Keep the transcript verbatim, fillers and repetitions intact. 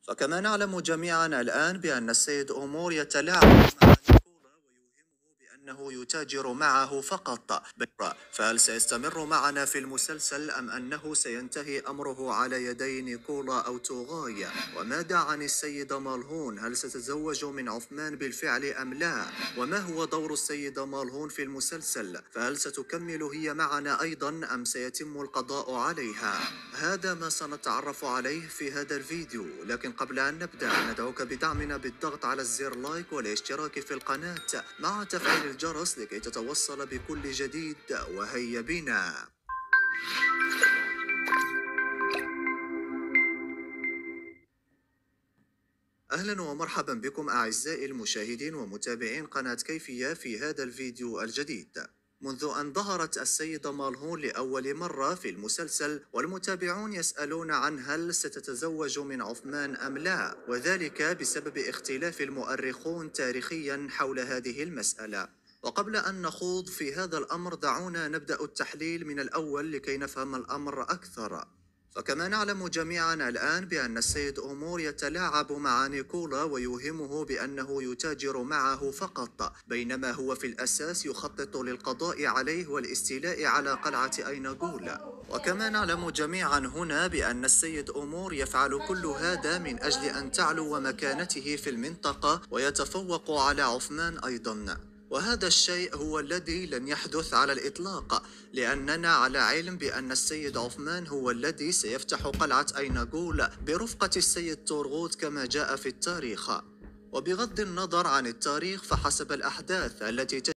فكما نعلم جميعا الآن بأن السيد أمور يتلاعب مع نيكولا ويوهمه بأنه يتاجر معه فقط. فهل سيستمر معنا في المسلسل أم أنه سينتهي أمره على يدي نيكولا أو توغاي؟ وماذا عن السيدة مالهون؟ هل ستتزوج من عثمان بالفعل أم لا؟ وما هو دور السيدة مالهون في المسلسل؟ فهل ستكمل هي معنا أيضا أم سيتم القضاء عليها؟ هذا ما سنتعرف عليه في هذا الفيديو، لكن قبل أن نبدأ ندعوك بدعمنا بالضغط على الزر لايك والاشتراك في القناة مع تفعيل الجرس لكي تتوصل بكل جديد. وهيا بنا. أهلا ومرحبا بكم أعزائي المشاهدين ومتابعين قناة كيفية في هذا الفيديو الجديد. منذ أن ظهرت السيدة مالهون لأول مرة في المسلسل والمتابعون يسألون عن هل ستتزوج من عثمان أم لا، وذلك بسبب اختلاف المؤرخون تاريخيا حول هذه المسألة. وقبل أن نخوض في هذا الأمر دعونا نبدأ التحليل من الأول لكي نفهم الأمر أكثر. فكما نعلم جميعا الآن بأن السيد أمور يتلاعب مع نيكولا ويوهمه بأنه يتاجر معه فقط، بينما هو في الأساس يخطط للقضاء عليه والاستيلاء على قلعة أينغول. وكما نعلم جميعا هنا بأن السيد أمور يفعل كل هذا من أجل أن تعلو مكانته في المنطقة ويتفوق على عثمان أيضا. وهذا الشيء هو الذي لن يحدث على الإطلاق، لأننا على علم بأن السيد عثمان هو الذي سيفتح قلعة أينغول برفقة السيد تورغوت كما جاء في التاريخ. وبغض النظر عن التاريخ فحسب الأحداث التي